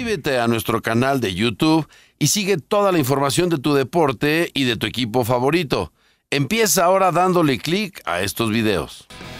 Suscríbete a nuestro canal de YouTube y sigue toda la información de tu deporte y de tu equipo favorito. Empieza ahora dándole clic a estos videos.